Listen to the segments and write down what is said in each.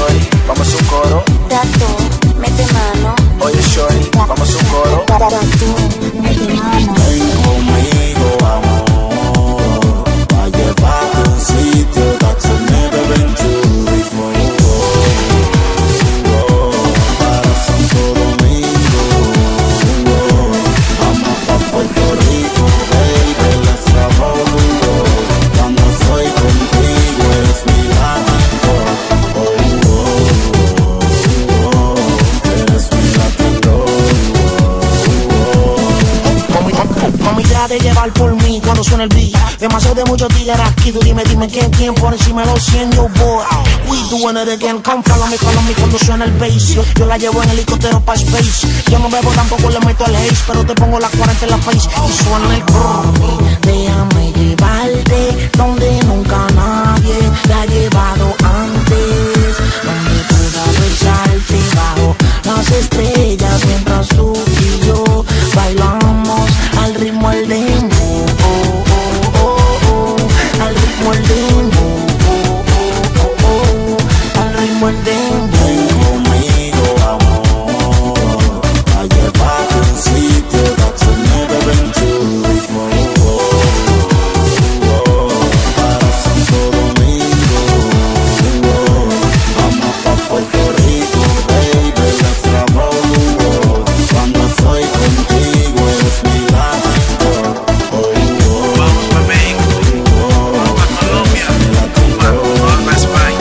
shorty, vamos a un coro. Tatu, mete mano. Oye shorty, vamos a un coro. Tatu, mete mano. Ven conmigo, amor, a llevarte a un sitio that you've never been to before. Para Santo Domingo, vamos pa' Puerto Rico, baby, let's travel the world. Cuando estoy contigo eres mi latido, eres mi latido. Mami, deja de llevar por mí cuando suena el beat. Demasiado de muchos tigres aquí. Tú dime quién por encima de los 100, yo boy. We doing it again, come follow me cuando suena el bass. Yo la llevo en helicóptero pa' space. Yo no bebo, tampoco le meto al haze, pero te pongo la 40 en la face y suena el brrr. Déjame llevarte donde nunca nadie la ha llevado antes, donde pueda besarte bajo las estrellas mientras tú y yo bailamos al ritmo del dembow, al ritmo del dembow, al ritmo del dembow. Ven conmigo, amor, a llevarte a un sitio that you've never been to before. Para Santo Domingo, vamos pa' Puerto Rico, baby, let's travel the world. Cuando estoy contigo eres mi latido. Vamos pa' México, vamos pa' Colombia, vamos pa' España.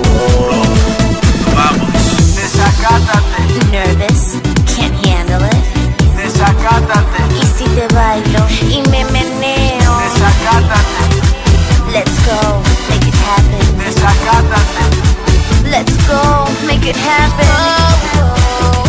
Vamos. Desacátate, Nervous, can't handle it. desacátate, Y si te bailo y me meneo. desacátate, Let's go, make it happen. desacátate. Let's go, make it happen.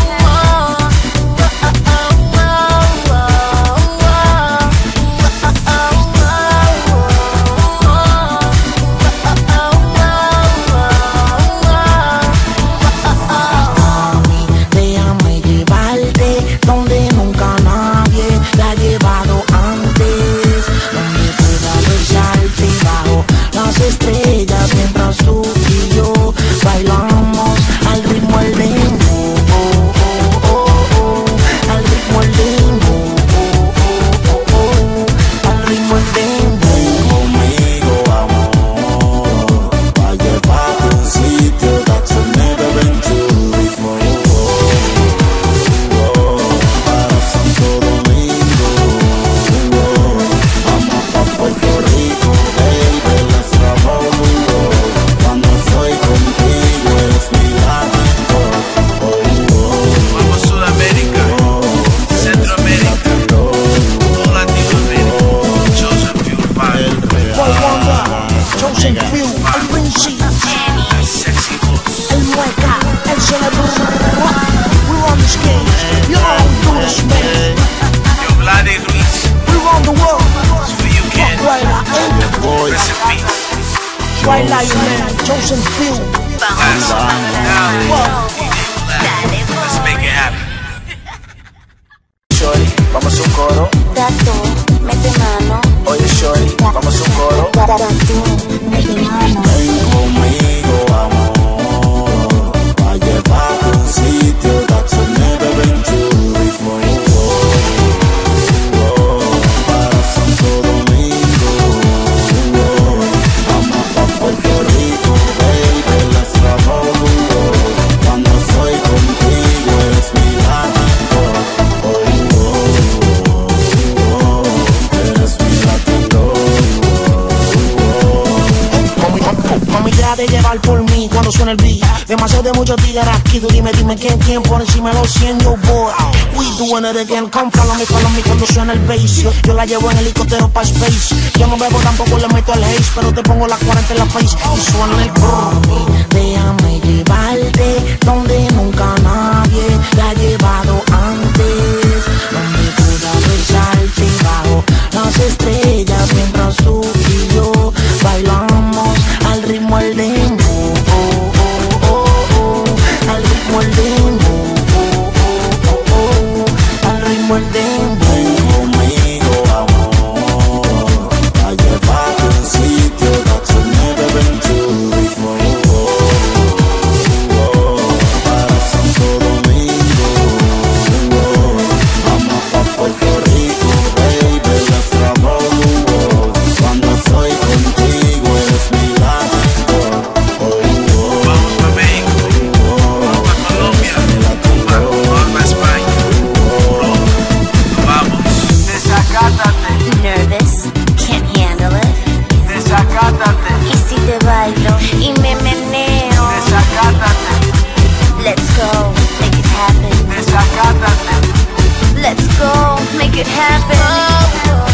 Mami, déjame llevarte donde nunca nadie la ha llevado antes, donde pueda besarte bajo las estrellas mientras tú y yo bailamos al ritmo del dembow, al ritmo del dembow, al ritmo del dembow. Ven conmigo, amor, a llevarte a un sitio that you've never been to before. Para Santo Domingo, vamos pa' Puerto Rico, baby, let's travel the world. Cuando estoy contigo eres mi latido. Vamos a Sudamérica, Centroamérica, todo Latinoamérica. Chosen Few Fire, Boy Wonder, Chosen Few, el Vinci, sexy voz. el Mueca, el Celebro. We run this game, you know how we do this, man. Yo, Vlade Ruiz, We run the world. for you can. Ryder Inc., Rest in peace. White Lion Man, Chosen Few. Last down. Whoa. Let's make it happen. Shorty, vamos a un coro. Tatu, mete mano. Oye shorty, vamos a un coro. Tatu, mete mano. Ven conmigo, amor, a llevarte a un sitio that you've never been to before. Para Santo Domingo, vamos pa' Puerto Rico, baby, let's travel the world. Cuando estoy contigo eres mi latido. Eres mi latido. Mami, deja de llevar por mí cuando suena el beat. Demasiado de muchos tigres aquí. Tú dime quién por encima de los 100, yo boy. We doing it again, come follow me cuando suena el bass. Yo la llevo en helicóptero pa' space. Yo no bebo, tampoco le meto al haze, pero te pongo la 40 en la face y suena el brrr. Déjame llevarte donde nunca nadie la ha llevado antes, donde pueda besarte bajo las estrellas mientras tú y yo bailamos al ritmo del dembow, al ritmo del dembow, al ritmo del dembow. Ven conmigo, amor, a llevarte a un sitio that you've never been to before. happen.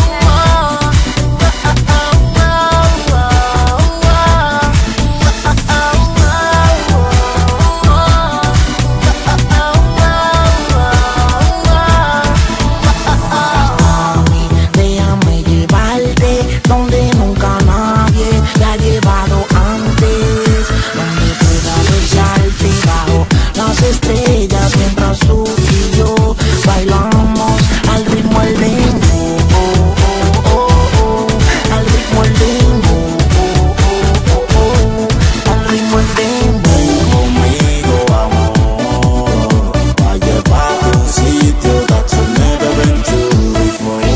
Mami, déjame llevarte donde nunca nadie la ha llevado antes, donde pueda besarte bajo las estrellas mientras tú y yo bailamos al ritmo del dembow, al ritmo del dembow, al ritmo del dembow. Conmigo, amor, pa' llevarte a un sitio that you've never been to before.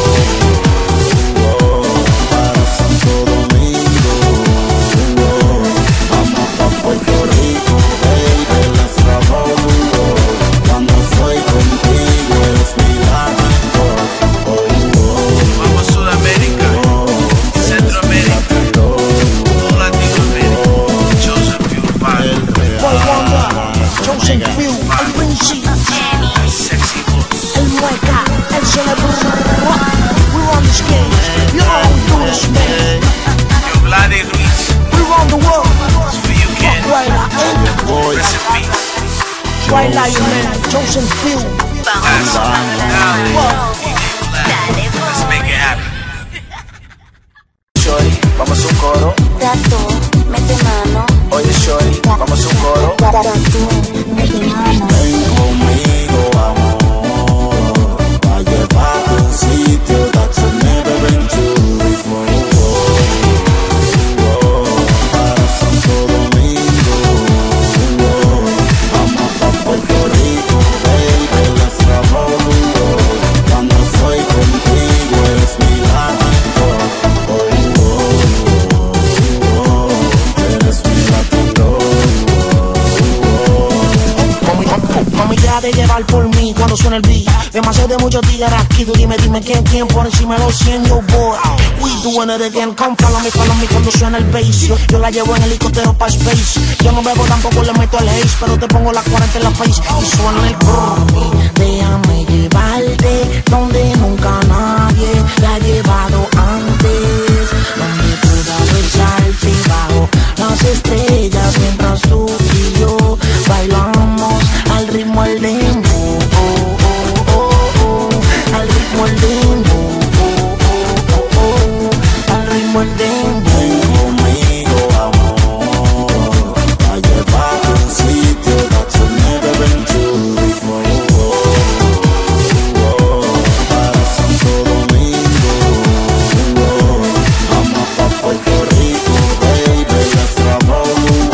Para Santo Domingo, vamos pa' Puerto Rico, baby, let's travel the world. Cuando estoy contigo eres mi latino. Vamos a Sudamérica, Centroamérica, todo Latinoamérica. Joseph Fuel Vibe, Boy Wonder, Joseph Fuel, el Vinci, sexy voice. el Mueca, el Celebro. We run this game, you know how we do this, man. Yo, Vlade Ruiz, We run the world. it's for you, Ken. Right, Rest in peace. right, like man, Joseph Fuel. Last time down, let's make it happen. Shorty, vamos a un coro. Trato, mete mano. Oye, Shorty, vamos a un coro. Trato, mete mano. Ven conmigo, amor, pa' llevarte a un sitio that you've never been to before. Para Santo Domingo, vamos pa' Puerto Rico, baby, let's travel the world. Cuando estoy contigo eres mi latino. Eres mi latino. Mami, deja de llevar por mí cuando suena el beat. Demasiado de muchos tigres aquí. Tú dime quién por encima de los 100, yo boy. We doing it again. Come follow me cuando suena el bass. Yo la llevo en helicóptero pa' space. Yo no bebo, tampoco le meto el haze, pero te pongo la 40 en la face y suena el brr. Déjame llevarte donde nunca nadie la ha llevado antes, donde pueda besarte bajo las estrellas mientras tú y yo bailamos al ritmo del dembow, al ritmo del dembow, al ritmo del dembow. Ven conmigo, amor, pa' llevarte a un sitio that you've never been to before. Para Santo Domingo, vamos pa' Puerto Rico, baby, let's travel the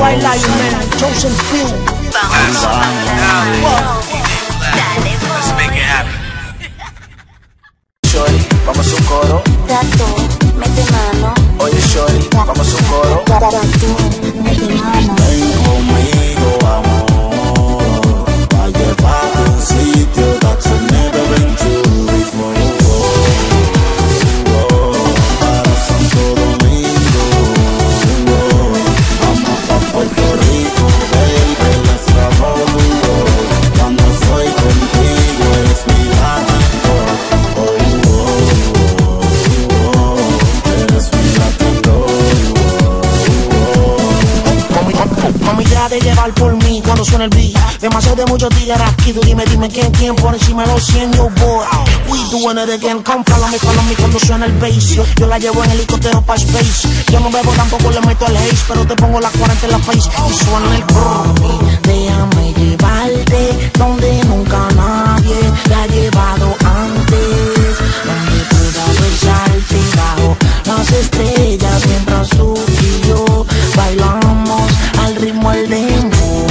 White Lion Man, Chosen Few. Let's make it happen. Shorty, vamos a un coro. Gato, mete mano. Oye, Shorty, vamos a un coro. Gato, mete mano. Ven conmigo, amor, pa' llevarte a un sitio that you never been to before. Para Santo Domingo, vamos pa' Puerto Rico, baby, let's travel the world. Cuando estoy contigo eres mi latino, eres mi latino. Mami, deja de llevar por mí cuando suena el beat. Demasiado de muchos tigres aquí. Tú dime quién por encima de los 100, yo boy. We doing it again, come follow me cuando suena el bass. Yo la llevo en helicóptero pa' space. Yo no bebo, tampoco le meto el haze, pero te pongo la 40 en la face y suena el brrr. Déjame llevarte donde nunca nadie la ha llevado antes, donde pueda besarte bajo las estrellas mientras tú y yo bailamos al ritmo del dembow,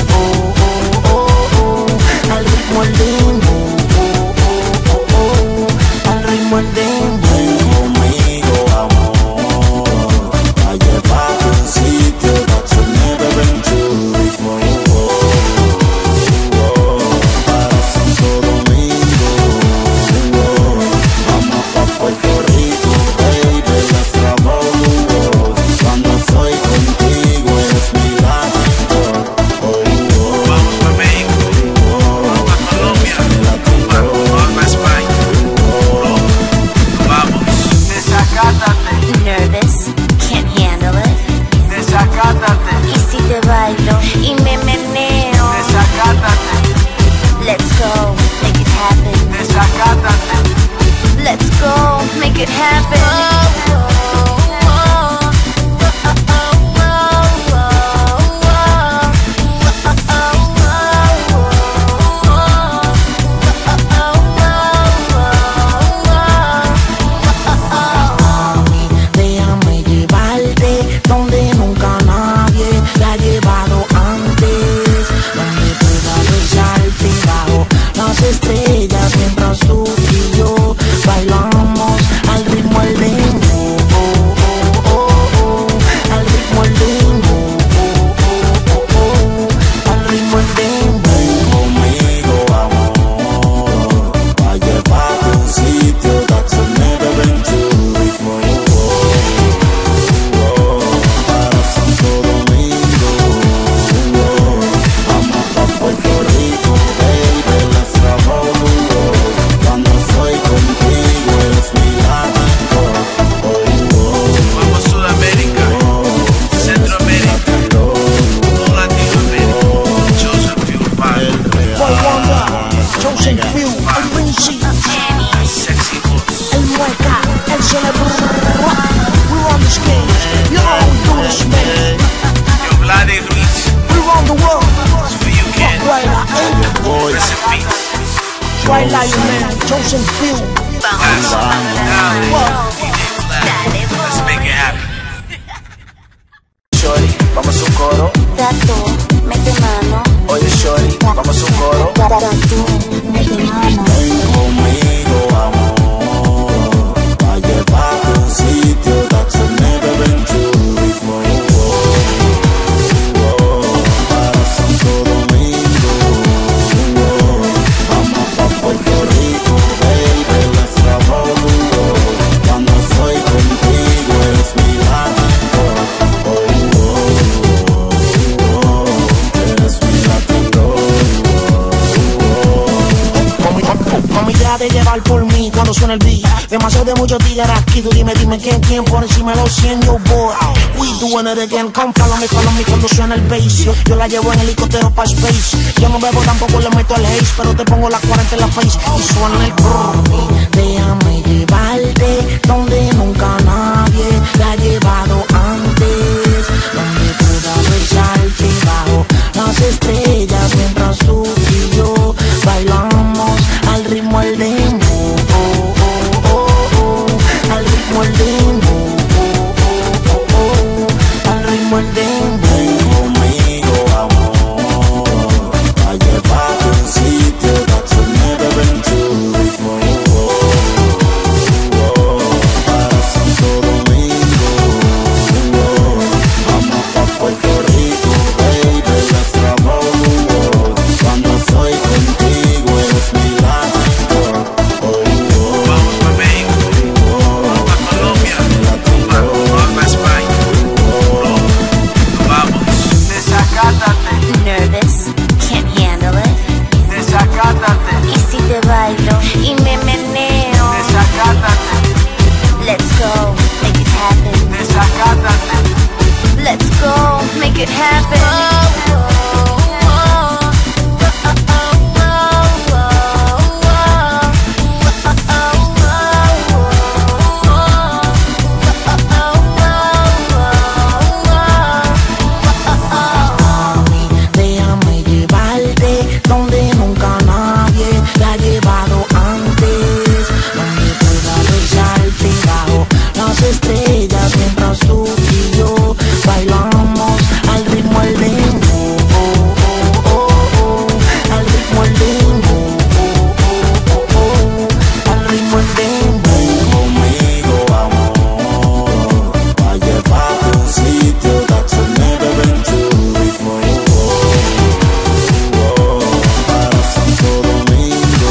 al ritmo del dembow, al ritmo del dembow. Ven conmigo, amor, pa' llevarte a un sitio that you never been to before. Para Santo Domingo, vamos pa' Puerto Rico, baby, let's travel the world. Cuando estoy contigo eres mi latino. Vamos pa' México, vamos pa' Colombia, vamos pa' España. Vamos. Desacátate, Nervous, can't handle it. desacátate, Y si te bailo y me meneo. desacátate, Let's go, make it happen. desacátate. Let's go, make it happen. Mami, déjame llevarte donde nunca nadie la ha llevado antes, donde pueda besarte bajo las estrellas mientras tú y yo bailamos al ritmo del dembow, al ritmo del dembow, al ritmo del dembow. Ven conmigo, amor, pa' llevarte a un sitio that you never been to before. Para Santo Domingo, vamos pa' Puerto Rico, baby, let's travel the world. Cuando estoy contigo eres mi latino. Vamos a Sudamérica, Centroamérica, todo Latinoamérica. Chosen Few Fire, Boy Wonder, Chosen Few, el Vinci, sexy voice. el Mueca, el Cerebro. We run the stage, you know how we do this, man. Yo, Vlade Ruiz, We run the world. it's for you, Ken. Rider, Rest in peace. White Lion Man, Chosen Few. Let's make it happen. Shorty, vamos a un coro. Gato, mete mano. Oye, Shorty, vamos a un coro. Gato, mete mano. Ven conmigo, amor, pa' llevarte a un sitio that you never been to before. Para Santo Domingo, vamos pa' Puerto Rico, baby, let's travel the world. Cuando estoy contigo eres mi latino. Eres mi latino. Mami, deja de llevar por mí cuando suena el beat. Demasiado de muchos tigres aquí. Tú dime quién por encima de los 100, yo boy. We doing it again, come follow me cuando suena el bass. Yo la llevo en helicóptero pa' space. Yo no bebo, tampoco le meto el haze, pero te pongo la 40 en la face y suena el brrr. Déjame llevarte donde nunca nadie la ha llevado antes, donde pueda besarte bajo las estrellas mientras tú y yo bailamos al ritmo del dembow, al ritmo del dembow, al ritmo del dembow. Ven conmigo. dembow. Ven conmigo, amor, pa' llevarte a un sitio that you've never been to before. Para Santo Domingo,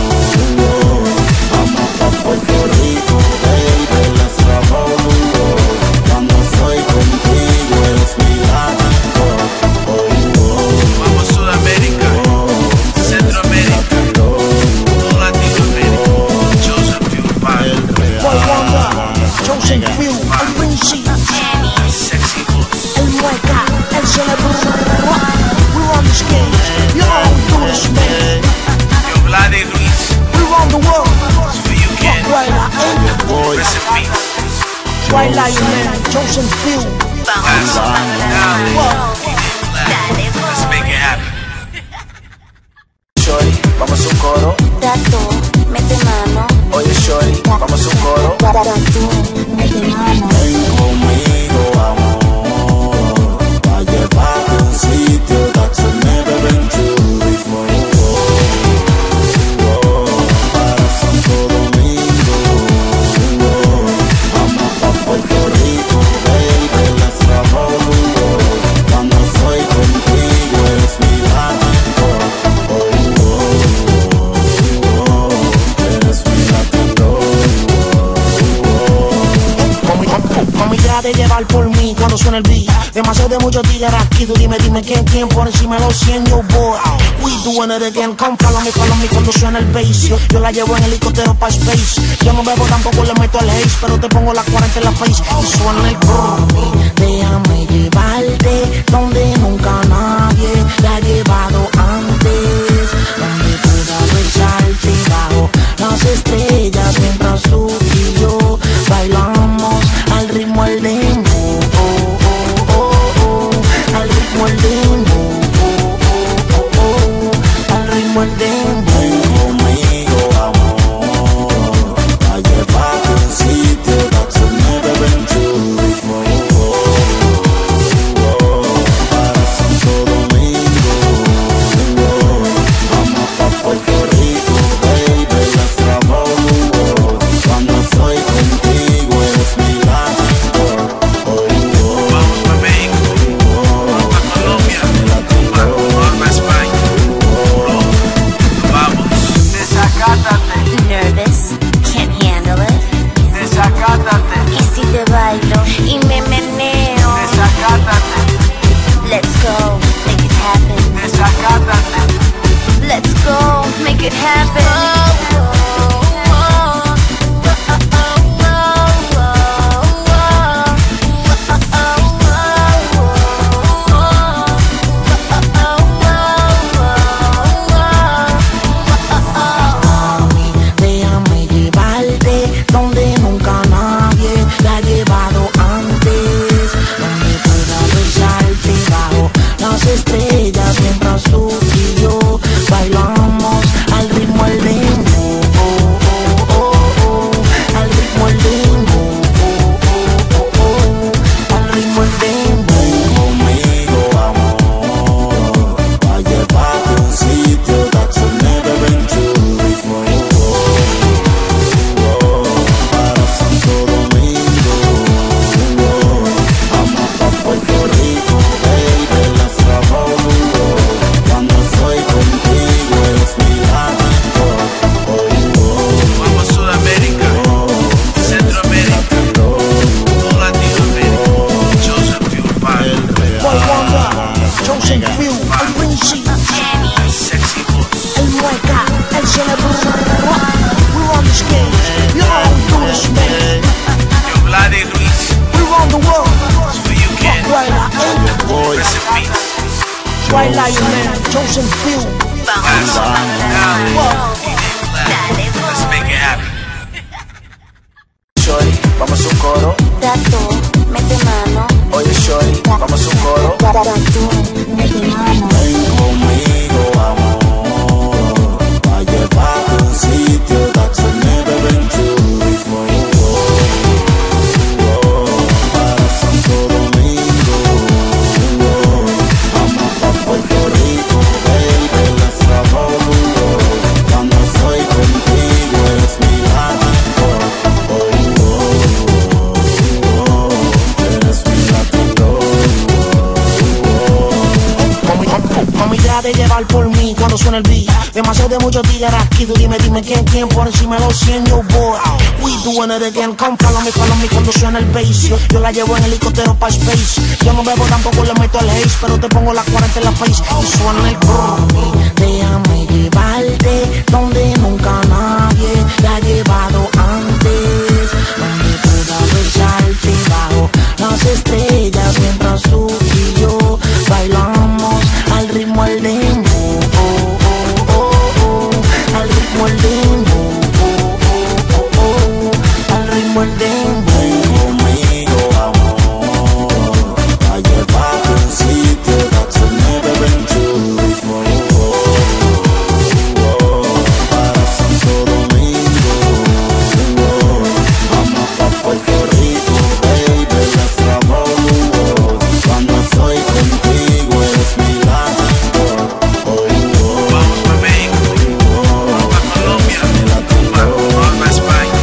vamos pa' Puerto Rico, baby, let's travel the world. Cuando estoy contigo eres mi latido. Vamos a Sudamérica, Centroamérica, todo Latinoamérica. Chosen Few Pie, Boy Wonder, Chosen Few, el Vinci, Sexy Boss. el Mueca, el Celebro. We run this game, you know how we do this, man. Yo, Vlade Ruiz, We run the world. for you can. Twilight, Rest in peace. Twilight, man, Chosen Few. Last down. Let's make it happen. Shorty, vamos a un coro. Trato, mete mano. Oye, Shorty, vamos a un coro. Trato, mete mano. Ven conmigo, amor, pa' llevarte a un sitio that you've never been to before. Para Santo Domingo, vamos pa' Puerto Rico, baby, let's travel the world. Cuando estoy contigo eres mi latido. Eres mi latido. Mami, deja de llevar por mí cuando suena el beat. Demasiado de muchos tigres aquí. Tú dime quién por encima de los 100, yo boy. We doing it again. Come follow me cuando suena el bass. Yo la llevo en helicóptero pa' space. Yo no bebo, tampoco le meto al haze, pero te pongo la 40 en la face y suena el brr. Déjame llevarte donde nunca nadie la ha llevado antes. Donde pueda besarte bajo las estrellas mientras tú y yo bailamos al ritmo del dembow. Al ritmo del dembow. Al ritmo del dembow. Ven conmigo, amor, pa' llevarte a un sitio that you've never been to before. Para Santo Domingo, vamos pa' Puerto Rico, baby, let's travel the world. Cuando estoy contigo eres mi latido. Vamos pa' México, vamos pa' Colombia, vamos pa' España. Vamos. Desacátate, Nervous, can't handle it. desacátate, Y si te bailo y me meneo. desacátate, Let's go, make it happen. desacátate. Let's go, make it happen. Mami, déjame llevarte donde nunca nadie la ha llevado antes. Donde pueda besarte bajo las estrellas mientras tú y yo bailamos al ritmo del dembow. Al ritmo del dembow. Al ritmo del dembow. Ven conmigo, amor, pa' llevarte a un sitio that you've never been to before. Para Santo Domingo, vamos pa' Puerto Rico, baby, let's travel the world. Cuando estoy contigo eres mi latido. Vamos a Sudamérica, Centroamérica, todo Latinoamérica. Chosen Few Pie, Boy Wonder, Chosen Few, el Vinci, Sexy Boss. el Mueca, el Celebro. We run this game, you know how we do this, man. Yo, Vlade Ruiz, We run the world. for you can. Twilight, Rest in peace. Twilight, man, Chosen Few. Last down. Let's make it happen. Shorty, vamos a un coro. Trato, mete mano. Oye, Shorty, vamos a un coro. Trato, mete mano. Ven conmigo, amor, pa' llevarte a un sitio that you've never been to before. Para Santo Domingo, vamos pa' Puerto Rico, baby, let's travel the world. Cuando estoy contigo llevar por mí cuando suena el beat. Demasiado de muchos tigres aquí, tú dime quién por encima de los 100, yo boy. We doing it again, come follow me cuando suena el bass. Yo la llevo en helicóptero pa' space. Yo no bebo, tampoco le meto al haze, pero te pongo la 40 en la face y suena el brr. Déjame llevarte donde nunca nadie te ha llevado antes, donde pueda besarte bajo las estrellas mientras tú y yo bailamos al ritmo del dembow, al ritmo del dembow, al ritmo del dembow. Ven conmigo, amor, a llevarte a un sitio that you've never been to before. Para Santo Domingo, vamos pa' Puerto Rico, baby, let's travel. Cuando estoy contigo eres mi latido. Vamos pa' México, vamos pa' Colombia, vamos pa' España.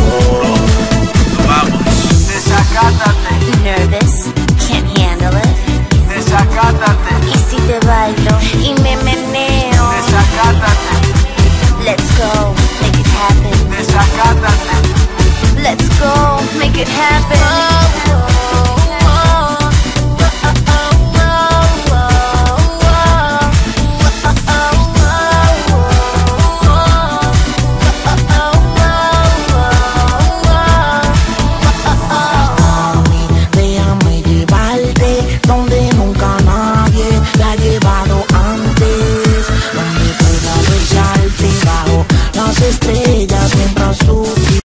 Vamos. Desacátate, Nervous, can't handle it. desacátate, Y si te bailo y me meneo. desacátate, Let's go, make it happen. desacátate. Let's go, make it happen.